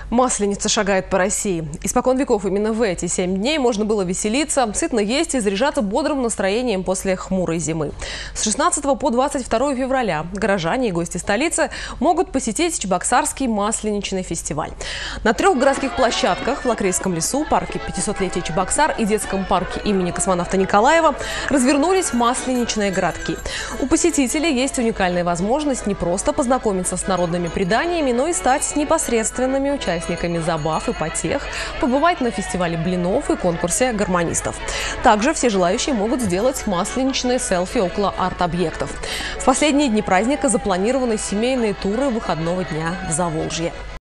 Масленица шагает по России. Испокон веков именно в эти 7 дней можно было веселиться, сытно есть и заряжаться бодрым настроением после хмурой зимы. С 16 по 22 февраля горожане и гости столицы могут посетить Чебоксарский масленичный фестиваль. На 3 городских площадках в Лакрейском лесу, парке 500-летия Чебоксар и детском парке имени космонавта Николаева развернулись масленичные городки. У посетителей есть уникальная возможность не просто познакомиться с народными преданиями, но и стать непосредственными участниками забав и потех, побывать на фестивале блинов и конкурсе гармонистов. Также все желающие могут сделать масленичные селфи около арт-объектов. В последние дни праздника запланированы семейные туры выходного дня в Заволжье.